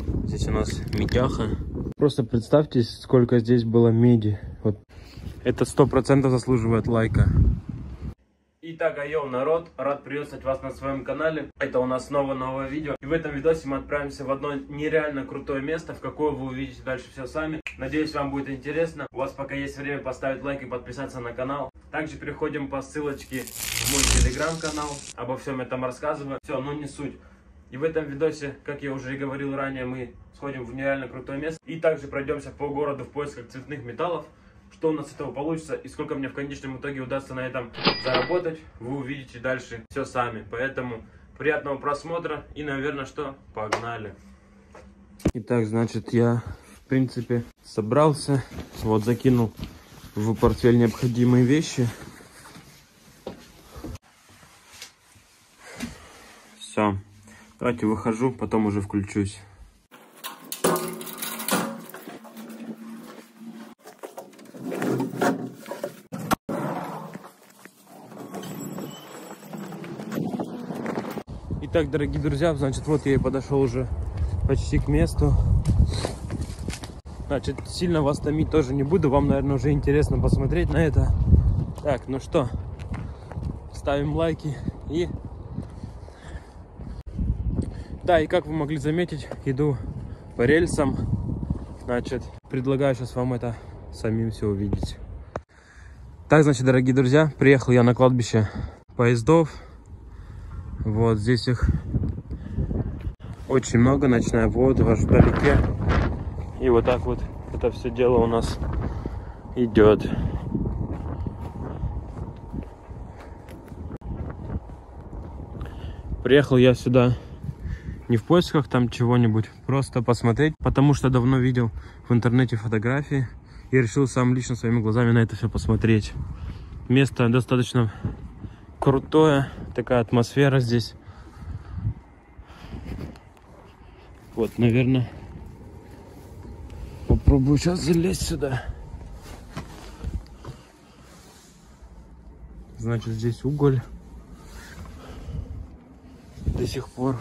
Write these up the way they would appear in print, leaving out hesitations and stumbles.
Здесь у нас медяха. Просто представьте, сколько здесь было меди. Вот. Это 100% заслуживает лайка. Итак, айо, народ, рад приветствовать вас на своем канале. Это у нас снова новое видео. И в этом видосе мы отправимся в одно нереально крутое место, в какое вы увидите дальше все сами. Надеюсь, вам будет интересно. У вас пока есть время поставить лайк и подписаться на канал. Также переходим по ссылочке в мой телеграм-канал. Обо всем этом рассказываю. Все, но не суть. И в этом видосе, как я уже и говорил ранее, мы сходим в нереально крутое место. И также пройдемся по городу в поисках цветных металлов. Что у нас с этого получится и сколько мне в конечном итоге удастся на этом заработать, вы увидите дальше все сами. Поэтому приятного просмотра и, наверное, что, погнали. Итак, значит, я, в принципе, собрался. Вот, закинул в портфель необходимые вещи. Все. Давайте выхожу, потом уже включусь. Итак, дорогие друзья, значит, вот я и подошел уже почти к месту. Значит, сильно вас томить тоже не буду. Вам, наверное, уже интересно посмотреть на это. Так, ну что, ставим лайки и... Да, и как вы могли заметить, иду по рельсам. Значит, предлагаю сейчас вам это самим все увидеть. Так, значит, дорогие друзья, приехал я на кладбище поездов. Вот здесь их очень много, начиная вот аж вдалеке. И вот так вот это все дело у нас идет. Приехал я сюда не в поисках там чего-нибудь, просто посмотреть, потому что давно видел в интернете фотографии и решил сам лично своими глазами на это все посмотреть. Место достаточно крутое, такая атмосфера здесь. Вот, наверное, попробую сейчас залезть сюда. Значит, здесь уголь до сих пор.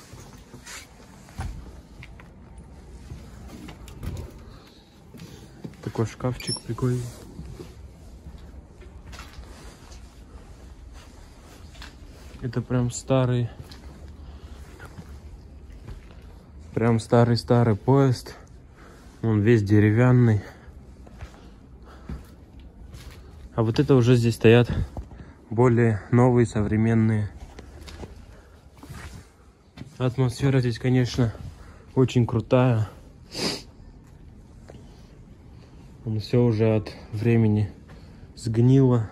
Такой шкафчик прикольный. Это прям старый, старый поезд. Он весь деревянный. А вот это уже здесь стоят более новые, современные. Атмосфера здесь, конечно, очень крутая. Все уже от времени сгнило.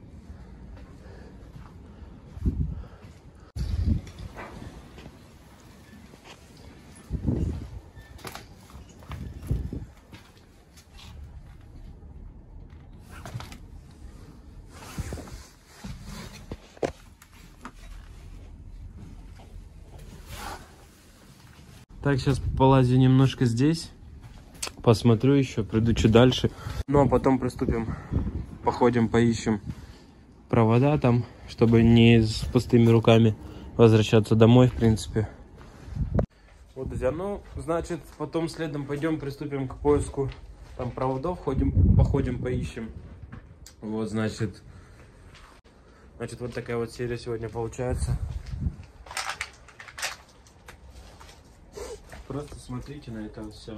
Так, сейчас полазю немножко здесь. Посмотрю еще, приду чуть дальше. Ну, а потом приступим. Походим, поищем провода там, чтобы не с пустыми руками возвращаться домой, в принципе. Вот, друзья, ну, значит, потом следом пойдем, приступим к поиску там проводов. Походим, поищем. Вот, значит, вот такая вот серия сегодня получается. Просто смотрите на это все.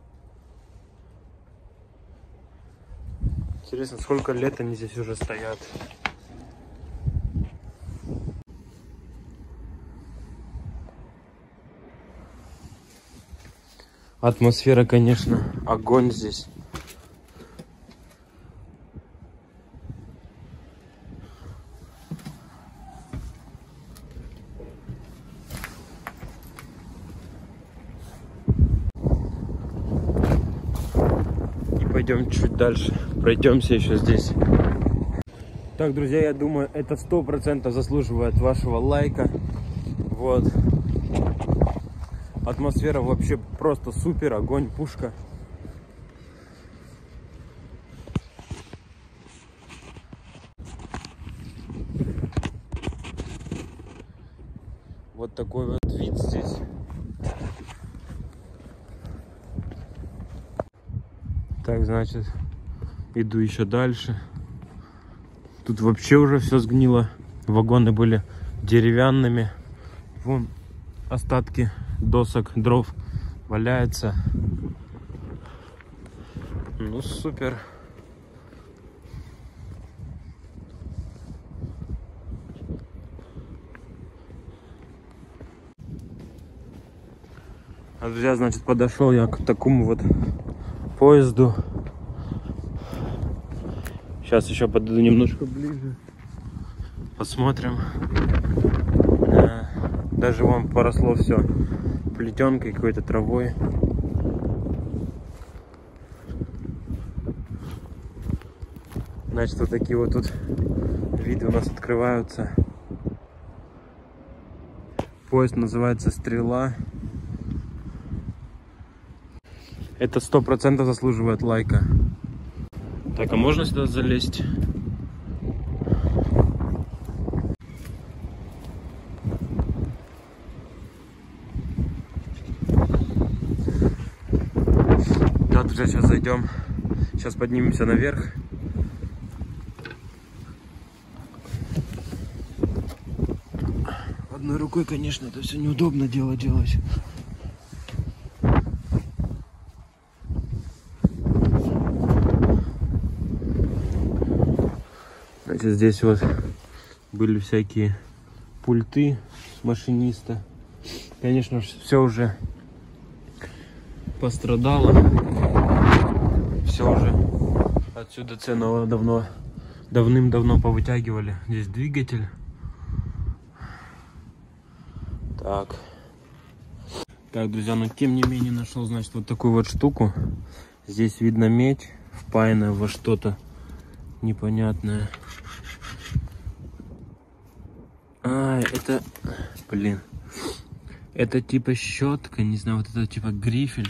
Интересно, сколько лет они здесь уже стоят. Атмосфера, конечно, огонь здесь. Пойдем чуть дальше, пройдемся еще здесь. Так, друзья, я думаю, это 100% заслуживает вашего лайка. Вот. Атмосфера вообще просто супер, огонь, пушка. Вот такой вот вид здесь. Так, значит, иду еще дальше. Тут вообще уже все сгнило. Вагоны были деревянными. Вон остатки досок, дров валяются. Ну, супер. А, друзья, значит, подошел я к такому вот поезду. Сейчас еще подойду немножко ближе. Посмотрим. Даже вон поросло все плетенкой, какой-то травой. Значит, вот такие вот тут виды у нас открываются. Поезд называется «Стрела». Это 100% заслуживает лайка. Так, а можно сюда залезть? Да, друзья, сейчас зайдем. Сейчас поднимемся наверх. Одной рукой, конечно, это все неудобно делать. Значит, здесь вот были всякие пульты машиниста. Конечно, все уже пострадало. Все уже отсюда ценного давным-давно повытягивали. Здесь двигатель. Так, друзья, но тем не менее нашел, значит, вот такую вот штуку. Здесь видно медь, впаянная во что-то непонятное. Это, блин, это типа щетка, не знаю, вот это типа грифель.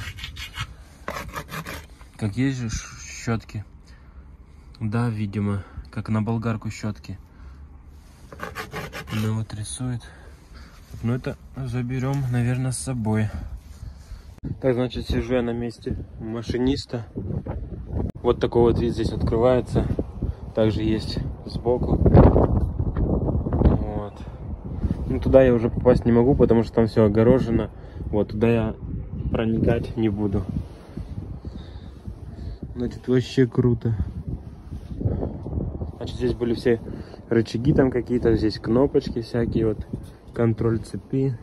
Как есть же щетки. Да, видимо, как на болгарку щетки. Ну вот рисует. Ну это заберем, наверное, с собой. Так, значит, сижу я на месте машиниста. Вот такой вот вид здесь открывается. Также есть сбоку. Вот. Ну туда я уже попасть не могу, потому что там все огорожено. Вот туда я проникать не буду. Значит, вообще круто. Значит, здесь были все рычаги там какие-то, здесь кнопочки всякие, вот контроль цепи.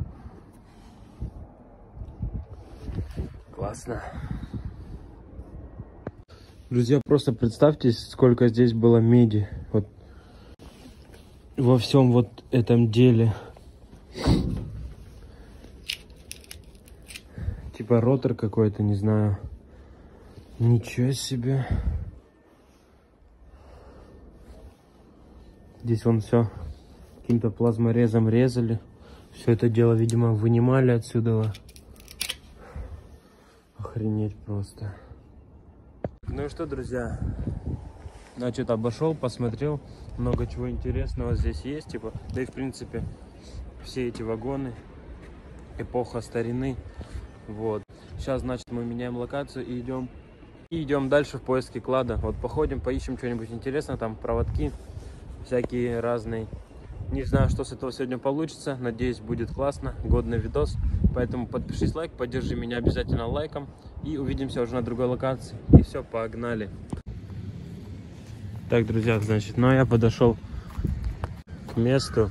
Классно. Друзья, просто представьте, сколько здесь было меди. Вот во всем вот этом деле. Типа ротор какой-то, не знаю. Ничего себе. Здесь вон все каким-то плазморезом резали. Все это дело, видимо, вынимали отсюда. Охренеть просто. Ну и что, друзья, значит, обошел, посмотрел, много чего интересного здесь есть, типа, да и в принципе все эти вагоны, эпоха старины. Вот, сейчас, значит, мы меняем локацию и идем дальше в поиске клада. Вот походим, поищем что-нибудь интересное, там проводки всякие разные. Не знаю, что с этого сегодня получится, надеюсь, будет классно, годный видос. Поэтому подпишись, лайк, поддержи меня обязательно лайком. И увидимся уже на другой локации. И все, погнали. Так, друзья, значит, ну я подошел к месту.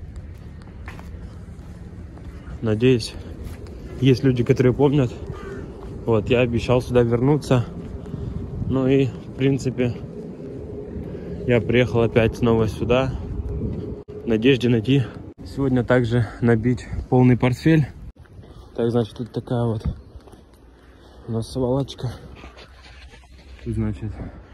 Надеюсь, есть люди, которые помнят. Вот, я обещал сюда вернуться. Ну и, в принципе, я приехал опять снова сюда. В надежде найти. Сегодня также набить полный портфель. Так, значит, тут такая вот у нас свалочка. Тут, значит,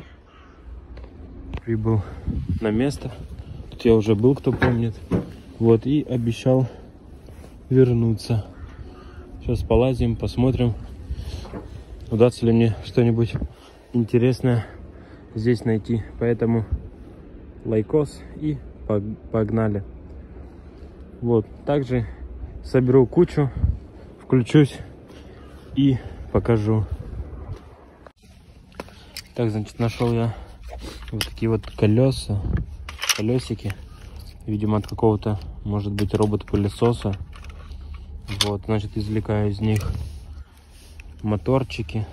прибыл на место. Тут я уже был, кто помнит. Вот, и обещал вернуться. Сейчас полазим, посмотрим, удастся ли мне что-нибудь интересное здесь найти. Поэтому лайкос и погнали. Вот, также соберу кучу, включусь и покажу. Так, значит, нашел я вот такие вот колесики. Видимо, от какого-то, может быть, робот-пылесоса. Вот, значит, извлекаю из них моторчики.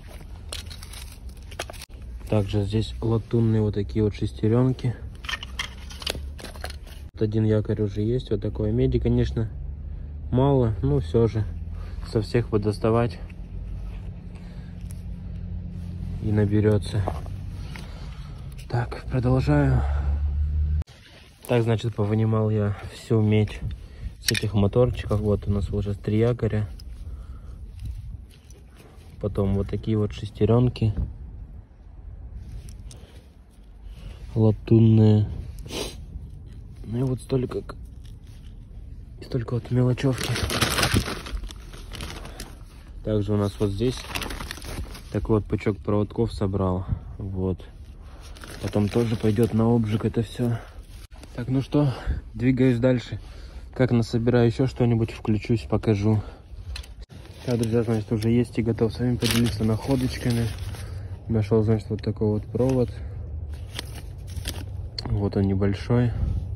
Также здесь латунные вот такие вот шестеренки. Вот один якорь уже есть, вот такой. Меди, конечно, мало, но все же со всех вот доставать и наберется. Так, продолжаю. Так, значит, повынимал я всю медь с этих моторчиков. Вот у нас уже 3 якоря. Потом вот такие вот шестеренки латунные. Ну и вот столько вот мелочевки. Также у нас вот здесь такой вот пучок проводков собрал. Вот. Потом тоже пойдет на обжиг это все. Так, ну что, двигаюсь дальше. Как насобираю еще что-нибудь, включусь, покажу. Так, друзья, значит, уже есть и готов с вами поделиться находочками. Нашел, значит, вот такой вот провод. Вот он небольшой.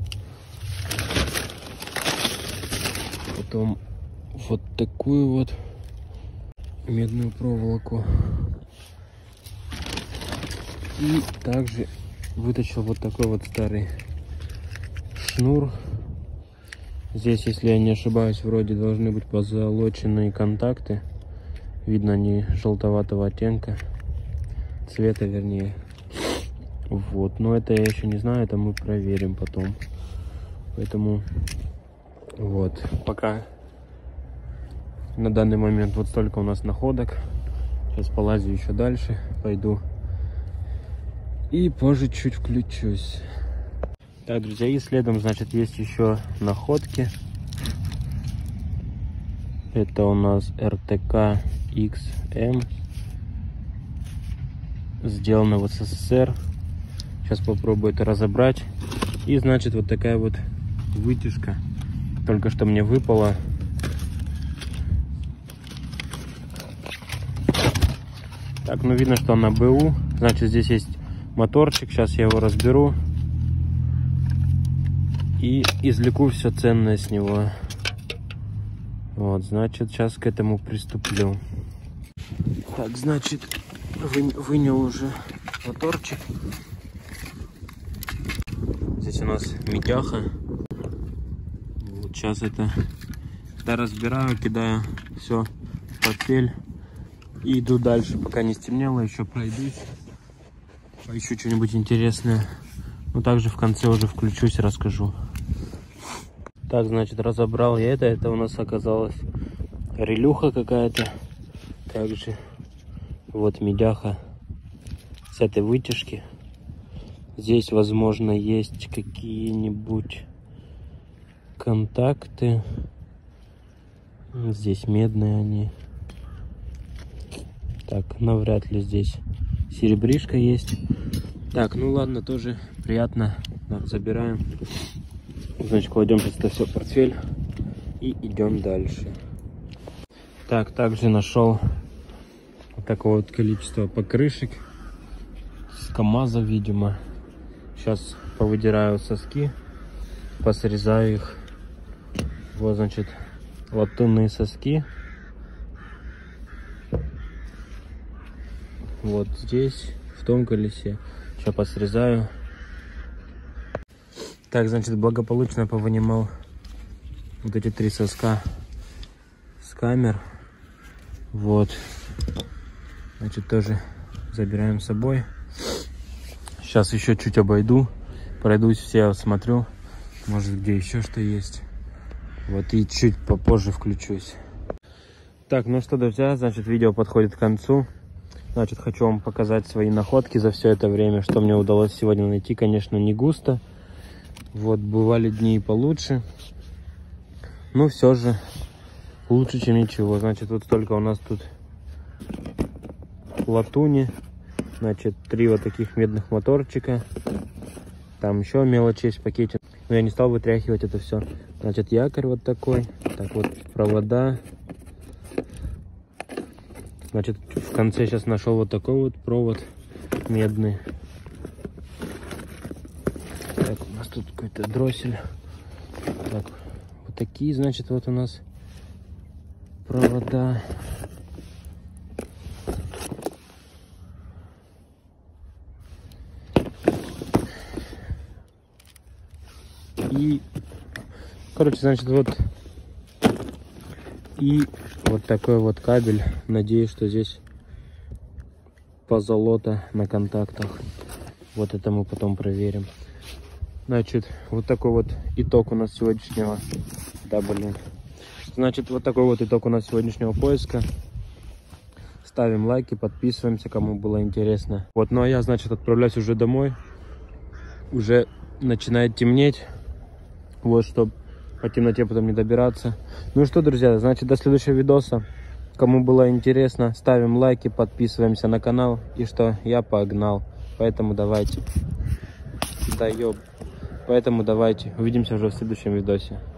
Потом вот такую вот медную проволоку. И также вытащил вот такой вот старый шнур. Здесь, если я не ошибаюсь, вроде должны быть позолоченные контакты. Видно, они желтоватого оттенка. Цвета, вернее. Вот. Но это я еще не знаю, это мы проверим потом. Поэтому вот. Пока на данный момент вот столько у нас находок. Сейчас полазю еще дальше. Пойду. И позже чуть включусь. Так, друзья, и следом, значит, есть еще находки. Это у нас РТК XM. Сделано в СССР. Сейчас попробую это разобрать. И, значит, вот такая вот вытяжка. Только что мне выпала. Так, ну видно, что она БУ. Значит, здесь есть моторчик. Сейчас я его разберу. И извлеку все ценное с него. Вот, значит, сейчас к этому приступлю. Так, значит, вынял уже моторчик. Здесь у нас медяха. Вот сейчас это разбираю, кидаю все в портфель. И иду дальше, пока не стемнело, еще пройдусь. Поищу что-нибудь интересное. Ну, также в конце уже включусь и расскажу. Так, значит, разобрал я это. Это у нас оказалась релюха какая-то. Также вот медяха с этой вытяжки. Здесь, возможно, есть какие-нибудь контакты. Здесь медные они. Так, навряд ли здесь серебришка есть. Так, ну ладно, тоже приятно. Так, забираем. Значит, кладем это все в портфель и идем дальше. Так, также нашел вот такое вот количество покрышек с КамАЗа, видимо. Сейчас повыдираю соски, посрезаю их. Вот, значит, латунные соски. Вот здесь, в том колесе. Сейчас посрезаю. Так, значит, благополучно повынимал вот эти 3 соска с камер. Вот. Значит, тоже забираем с собой. Сейчас еще чуть обойду. Пройдусь, все осмотрю. Может, где еще что есть. Вот, и чуть попозже включусь. Так, ну что, друзья, значит, видео подходит к концу. Значит, хочу вам показать свои находки за все это время. Что мне удалось сегодня найти, конечно, не густо. Вот, бывали дни и получше. Но все же лучше, чем ничего. Значит, вот столько у нас тут латуни. Значит, 3 вот таких медных моторчика. Там еще мелочи есть в пакете. Но я не стал вытряхивать это все. Значит, якорь вот такой. Так вот, провода. Значит, в конце сейчас нашел вот такой вот провод. медный. Так, у нас тут какой-то дроссель. Так, вот такие, значит, вот у нас провода. И, короче, значит, вот и вот такой вот кабель. Надеюсь, что здесь позолота на контактах. Вот это мы потом проверим. Значит, вот такой вот итог у нас сегодняшнего. Да, блин. Значит, вот такой вот итог у нас сегодняшнего поиска. Ставим лайки, подписываемся, кому было интересно. Вот, ну а я, значит, отправляюсь уже домой. Уже начинает темнеть. Вот, чтобы по темноте потом не добираться. Ну что, друзья, значит, до следующего видоса. Кому было интересно, ставим лайки, подписываемся на канал. И что, я погнал. Поэтому давайте. Да ёб. Поэтому давайте. Увидимся уже в следующем видосе.